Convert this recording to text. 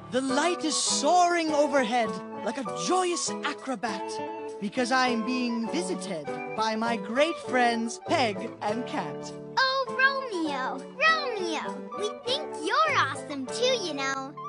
The light is soaring overhead like a joyous acrobat because I'm being visited by my great friends Peg and Cat. Oh, Romeo, Romeo, we think you're awesome too, you know.